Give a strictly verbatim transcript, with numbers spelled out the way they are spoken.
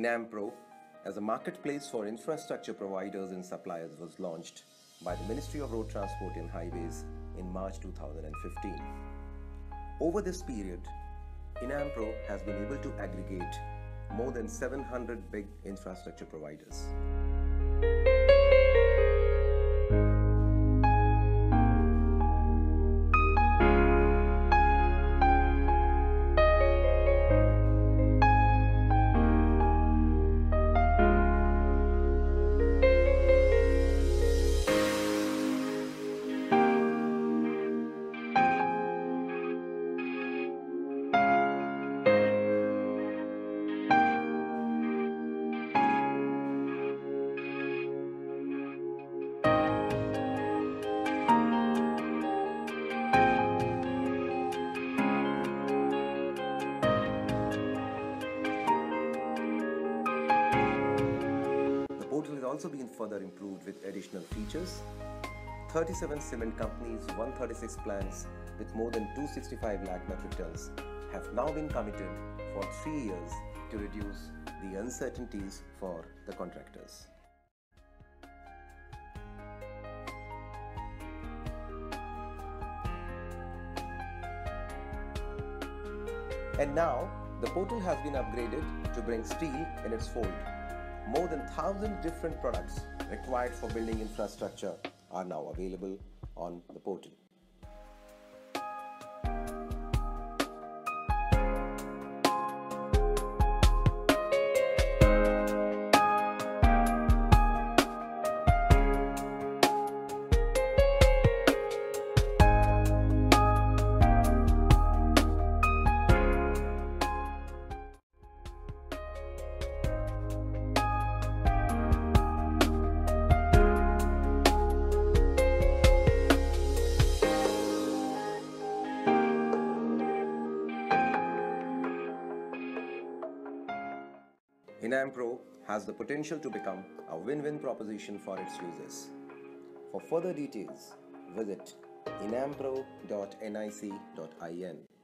Inampro, as a marketplace for infrastructure providers and suppliers, was launched by the Ministry of Road Transport and Highways in March two thousand fifteen. Over this period, Inampro has been able to aggregate more than seven hundred big infrastructure providers. The portal has also been further improved with additional features. thirty-seven cement companies, one hundred thirty-six plants with more than two hundred sixty-five lakh metric tons have now been committed for three years to reduce the uncertainties for the contractors. And now, the portal has been upgraded to bring steel in its fold. More than one thousand different products required for building infrastructure are now available on the portal. Inampro has the potential to become a win-win proposition for its users. For further details, visit inampro dot nic dot in.